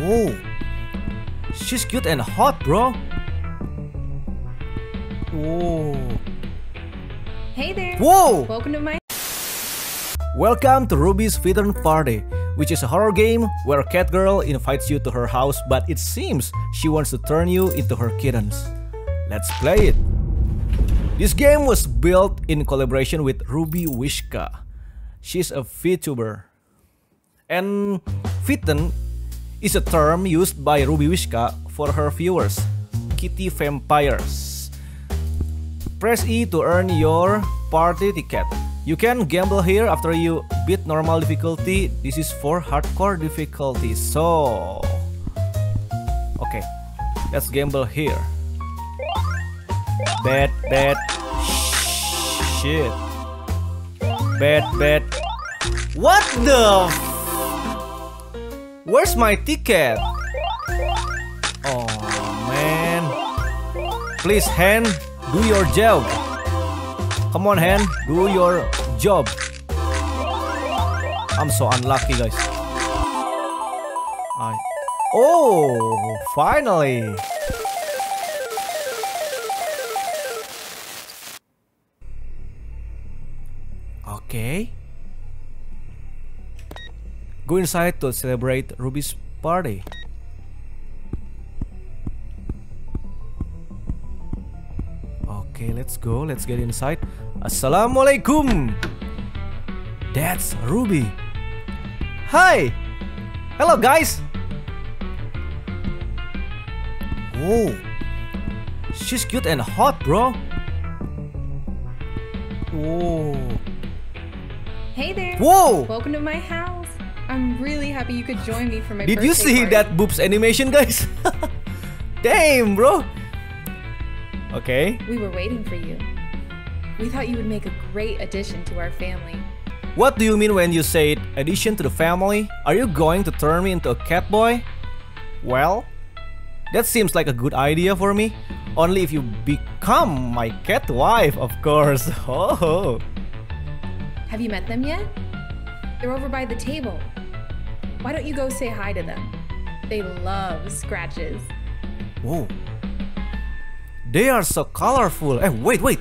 Whoa, she's cute and hot, bro. Whoa. Hey there. Whoa. Welcome to my... Welcome to Ruby's Forbidden Party, which is a horror game where Catgirl invites you to her house, but it seems she wants to turn you into her kittens. Let's play it. This game was built in collaboration with Ruby Wishka. She's a VTuber. And Fitten is a term used by Ruby Wishka for her viewers, kitty vampires. Press E to earn your party ticket. You can gamble here after you beat normal difficulty. This is for hardcore difficulty. So, okay, let's gamble here. Bet, shit. Bet. What the? Where's my ticket? Oh man. Please, hand, do your job. Come on, hand, do your job. I'm so unlucky, guys. Oh, finally. Okay. Go inside to celebrate Ruby's party. Okay, let's go. Let's get inside. Assalamualaikum. That's Ruby. Hi. Hello, guys. Whoa. She's cute and hot, bro. Whoa. Hey there. Whoa. Welcome to my house. I'm really happy you could join me for my Did you birthday see party. that boobs animation, guys? Damn, bro. Okay. We were waiting for you. We thought you would make a great addition to our family. What do you mean when you say addition to the family? Are you going to turn me into a cat boy? Well, that seems like a good idea for me. Only if you become my cat wife, of course. Oh. Have you met them yet? They're over by the table. Why don't you go say hi to them? They love scratches. Whoa. They are so colorful. Hey, wait.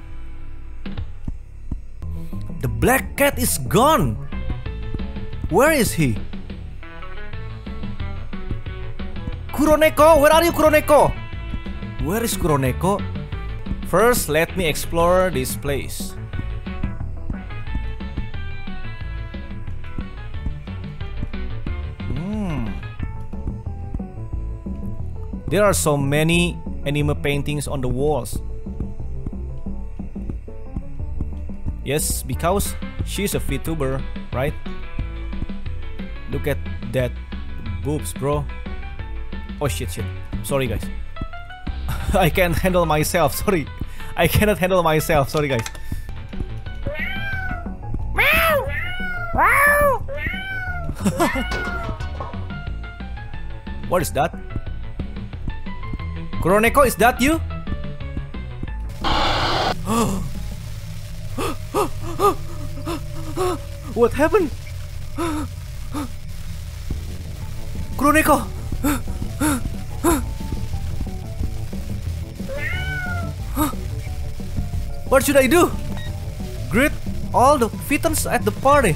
The black cat is gone. Where is he? Kuroneko, where are you, Kuroneko? Where is Kuroneko? First, let me explore this place. There are so many anime paintings on the walls. Yes, because she's a VTuber, right? Look at that boobs, bro. Oh shit. Sorry, guys. I can't handle myself. Sorry. I cannot handle myself. Sorry, guys. What is that? Kuroneko, is that you? What happened? Kuroneko! What should I do? Greet all the Fittens at the party.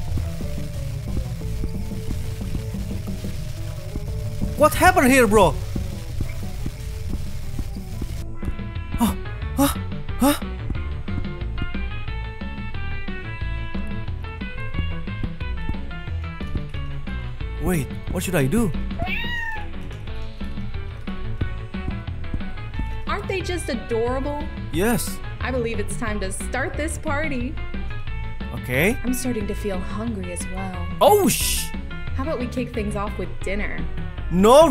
What happened here, bro? Huh? Wait, what should I do? Aren't they just adorable? Yes. I believe it's time to start this party. Okay. I'm starting to feel hungry as well. Oh shh! How about we kick things off with dinner? No!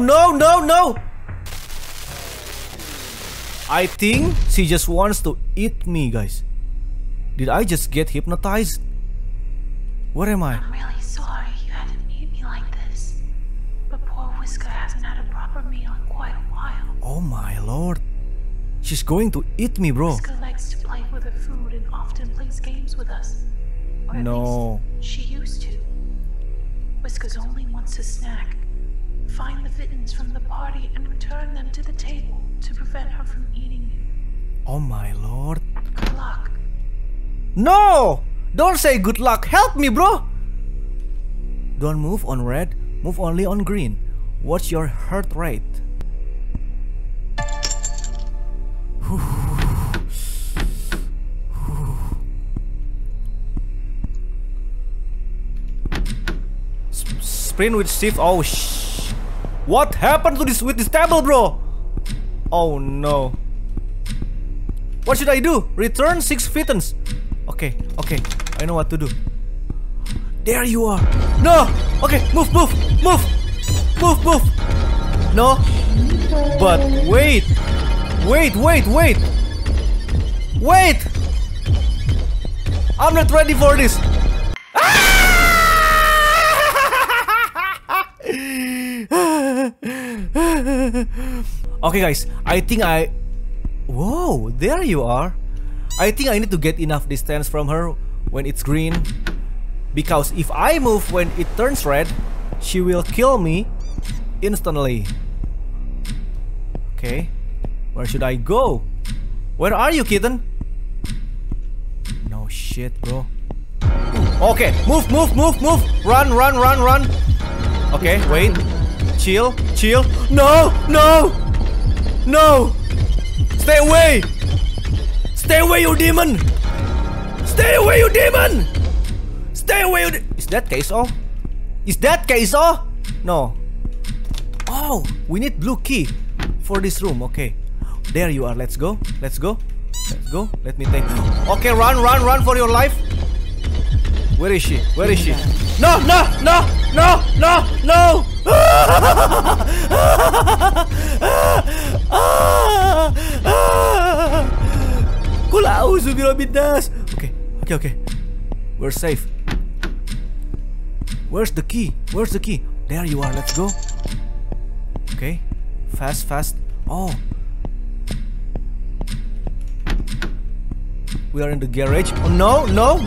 I think she just wants to eat me, guys. Did I just get hypnotized? Where am I? I'm really sorry you had to meet me like this. But poor Whisker hasn't had a proper meal in quite a while. Oh my lord. She's going to eat me, bro. Whisker likes to play with her food and often plays games with us. Or at No. least she used to. Whiskers only wants a snack. find the Vittens from the party and return them to the table to prevent her from eating you. Oh my lord. Good luck. No! Don't say good luck. Help me, bro. Don't move on red. Move only on green. What's your heart rate? Sprint with shift. Oh what happened to this with this table, bro? Oh no. What should I do? Return 6 Vittens. Okay, I know what to do. There you are. No. Okay, move. No. But wait. I'm not ready for this. Okay guys, whoa, there you are. I think I need to get enough distance from her when it's green, because if I move when it turns red, she will kill me instantly. Okay, where should I go? Where are you, kitten? No shit, bro. Okay, move. Run. Okay, wait. Chill. No. Stay away, you demon. Is that KSO? No. Oh, we need blue key for this room. Okay, there you are. Let's go. Let me take. Okay, run for your life. Where is she? No. Kul a'udzu birabbinas. Okay. We're safe. Where's the key? There you are. Let's go. Okay. Fast. Oh. We are in the garage. Oh no.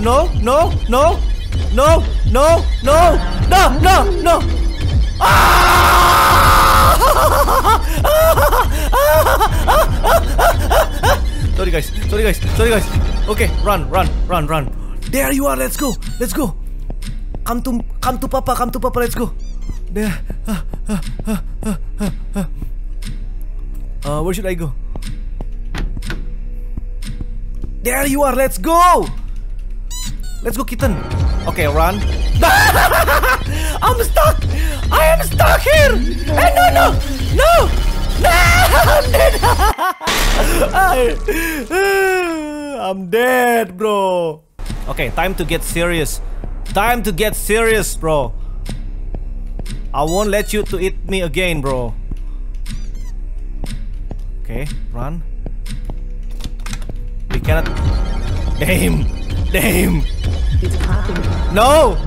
Sorry guys. Okay, run. There you are. Let's go. Come to Papa. Let's go. There. Where should I go? There you are. Let's go, kitten. Okay, run. I'm stuck. I am stuck here. Hey, no. I'm dead. I'm dead, bro. Okay, time to get serious, bro. I won't let you to eat me again, bro. Okay, run. We cannot. Damn. No.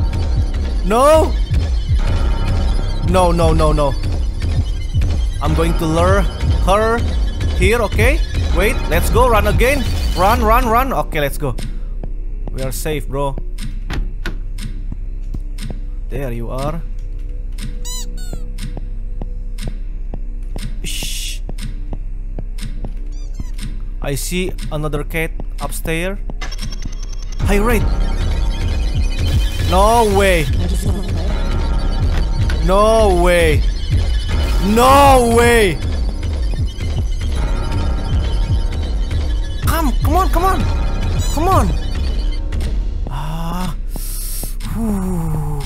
I'm going to lure her here. Okay, wait. Let's go. Run again. Run. Okay, let's go. We are safe, bro. There you are. Shh. I see another cat upstairs. High rate. No way. Come on. Whew.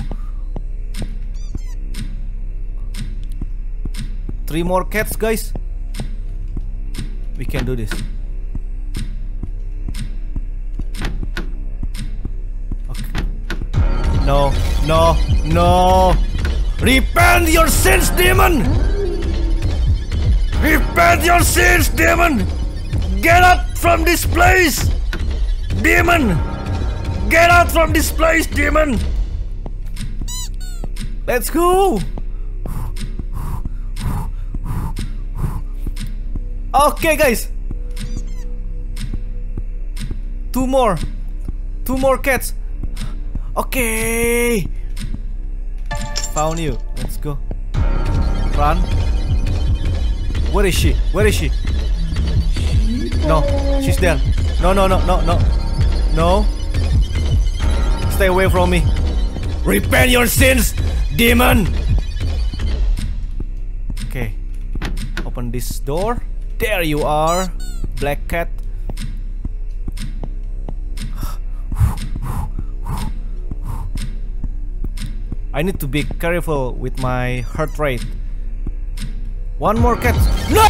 3 more cats, guys. We can do this. No. Repent your sins, demon. Get up from this place, demon. Let's go. Okay, guys. 2 more cats. Okay. Found you. Let's go. Run. Where is she? Where is she? No, she's there. No, no, no, no, no. No. Stay away from me. Repent your sins, demon. Okay. Open this door. There you are, black cat. I need to be careful with my heart rate. One more cat. No!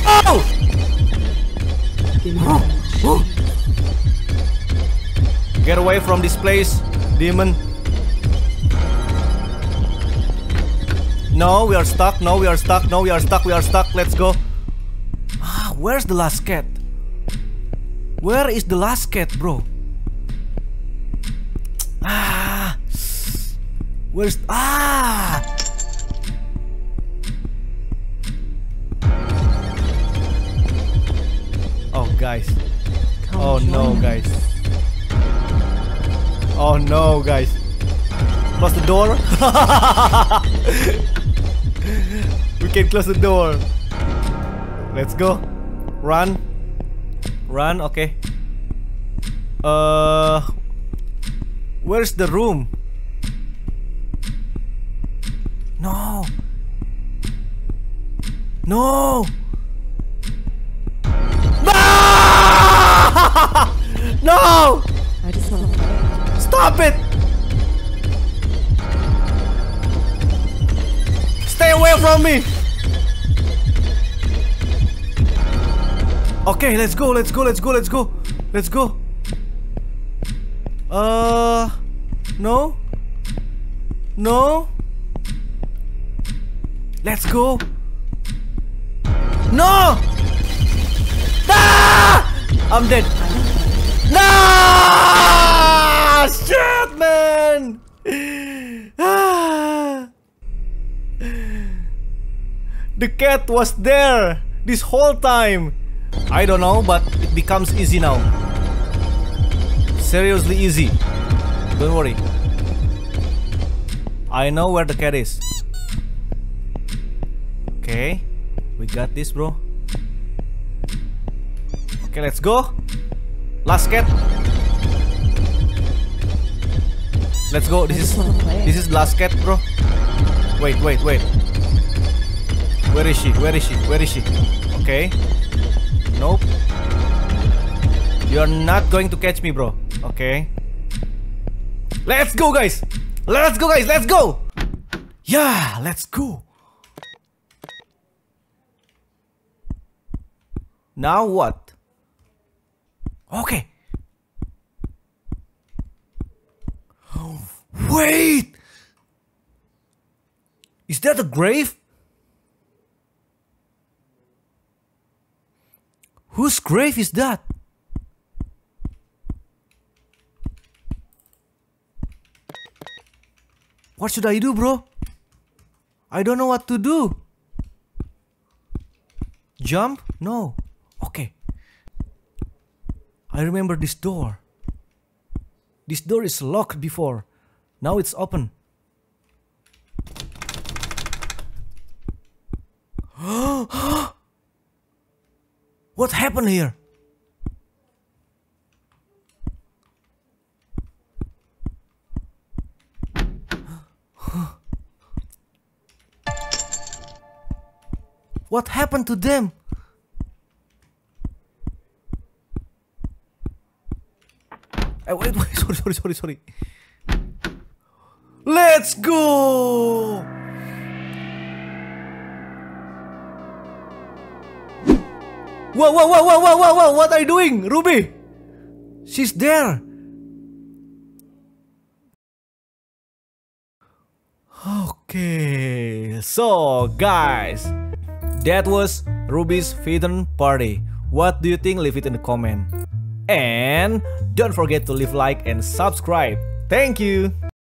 Get away from this place, demon. No, we are stuck. No, we are stuck. No, we are stuck. We are stuck. Let's go. Ah, where's the last cat? Where is the last cat, bro? Ah, where's Oh, guys. Oh no, guys. Oh no, guys. Close the door. We can close the door. Let's go. Run. Run, okay. Where's the room? No. No. No! I just want to play. Stop it! Stay away from me! Okay, let's go, let's go, let's go, let's go. Let's go. No? No? Let's go. No! Ah! I'm dead. No! Shit, man! The cat was there this whole time. I don't know, but it becomes easy now. Seriously easy. Don't worry. I know where the cat is. Okay, we got this, bro. Okay, let's go. Last cat. Let's go. This is last cat, bro. Wait, wait, wait. Where is she? Where is she? Where is she? Okay. Nope. You're not going to catch me, bro. Okay. Let's go, guys. Let's go, guys. Let's go. Yeah, let's go. Now what? Okay. Wait! Is that a grave? Whose grave is that? What should I do, bro? I don't know what to do. Jump? No. Okay. I remember this door. This door is locked before. Now it's open. What happened here? What happened to them? Wait, sorry. Let's go! Whoa, what are you doing, Ruby? She's there. Okay, so guys, that was Ruby's Forbidden Party. What do you think? Leave it in the comment. And don't forget to leave like and subscribe. Thank you.